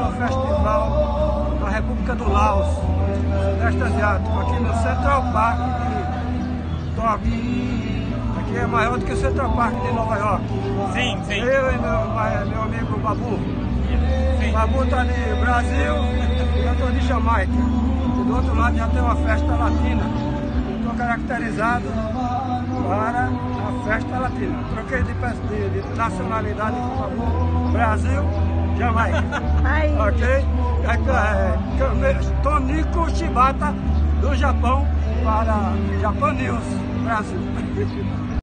maior festival da República do Laos, Sudeste Asiático, aqui no Central Park de Tóquio. Aqui é maior do que o Central Park de Nova York. Sim, sim. Eu e meu amigo Babu. Sim. Babu está de Brasil e eu estou de Jamaica. E do outro lado já tem uma festa latina. Estou caracterizado para a festa latina. Troquei de nacionalidade com o Babu. Brasil, Jamaica. Ok? Tonico Shibata do Japão para Japan News Brasil.